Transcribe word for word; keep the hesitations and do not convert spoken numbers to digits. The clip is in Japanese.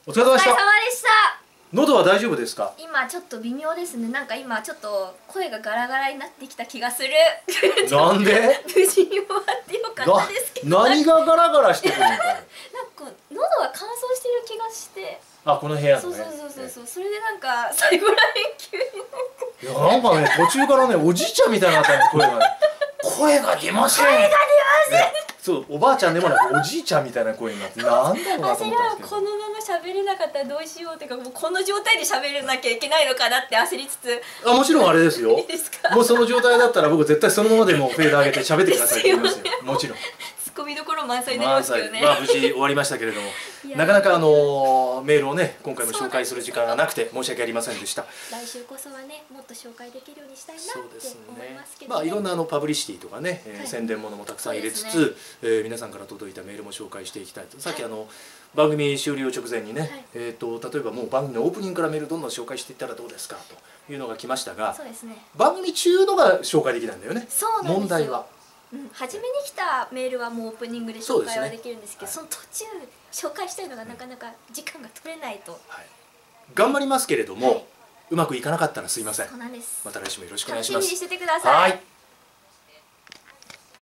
お疲れ様でした。 お疲れ様でした。 喉は大丈夫ですか？ 今ちょっと微妙ですね。なんか今ちょっと声がガラガラになってきた気がする。 なんで？ 無事に終わってよかったですけど。 何がガラガラしてくるのか。 なんか喉が乾燥してる気がして。 あ、この部屋のね。 そうそうそうそうそう。それでなんか最後らへん急に。 いや、なんかね、途中からね、おじいちゃんみたいになったね、声がね。声が出ません。 声が出ません。 そう、おばあちゃんでもなくおじいちゃんみたいな声になって、なんだろうなと思ったんですけど。 このまま喋れなかったらどうしようっていうか、もうこの状態で喋らなきゃいけないのかなって焦りつつ。 あ、もちろんあれですよ。 いいですか？ もうその状態だったら僕絶対そのままでもフェード上げて喋ってくださいって言いますよ。もちろん。 ツッコミどころ満載になりますけどね。 まあ無事終わりましたけれども、なかなかあのメールをね今回も紹介する時間がなくて申し訳ありませんでした。 来週こそはねもっと紹介できるようにしたいなって思いますけどね。 まあいろんなあのパブリシティとかね、えーはい、 宣伝ものもたくさん入れつつ、 そうですね、 えー、皆さんから届いたメールも紹介していきたいと。さっきあの、はい、番組終了直前にね、はい、えー、と例えばもう番組のオープニングからメールどんどん紹介していったらどうですかというのが来ましたが、 そうですね、番組中のが紹介できないんだよね。 そうなんですよ。 問題は。 うん、初めに来たメールはもうオープニングで紹介はできるんですけど、そ, ね、その途中紹介したいのがなかなか時間が取れないと、はい、 頑張りますけれども、はい、うまくいかなかったらすいません。 そうなんです。 また来週もよろしくお願いします。 楽しみにしててください。 はい。